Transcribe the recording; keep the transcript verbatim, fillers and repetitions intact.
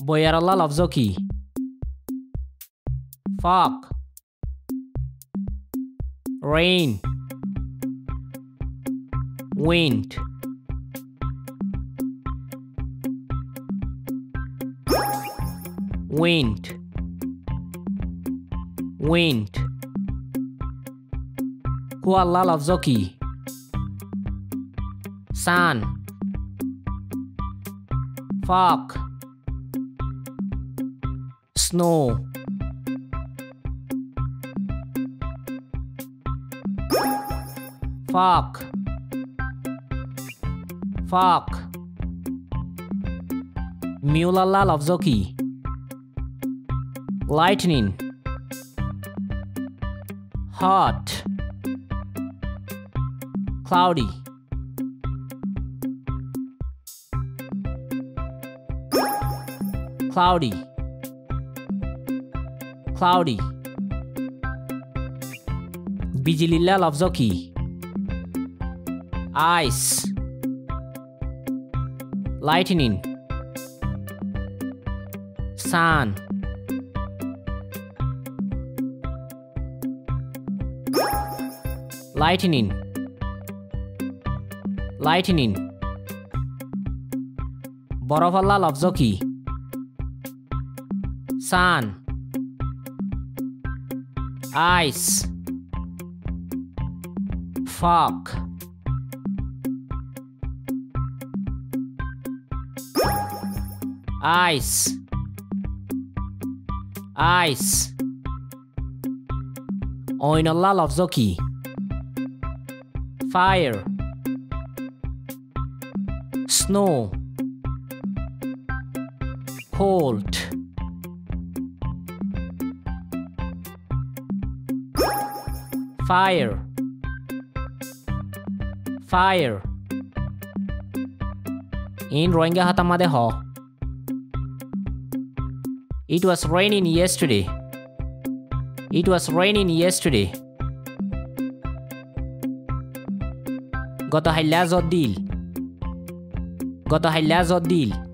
বয়ারাল্লাহ লফজ কি? fog, rain, wind, wind, wind. হু আল্লাহ লফজ কি? sun, fog, snow, fog, fog. মিউলাল্লাহ লফজ কি? lightning, hot, cloudy, cloudy, cloudy. বিজলিল্লাহ লফজ কি? ice, lightning, sun, lightning, lightning. বরফ আল্লাহ লফজ কি? sun, ice, fog, ice, ice. অইনাল্লাহ লফজ কি? fire, snow, cold, fire, fire. In Rohingya hatamade ho. It was raining yesterday. It was raining yesterday. গত হাইলা জদিল গত হাইলা জদিল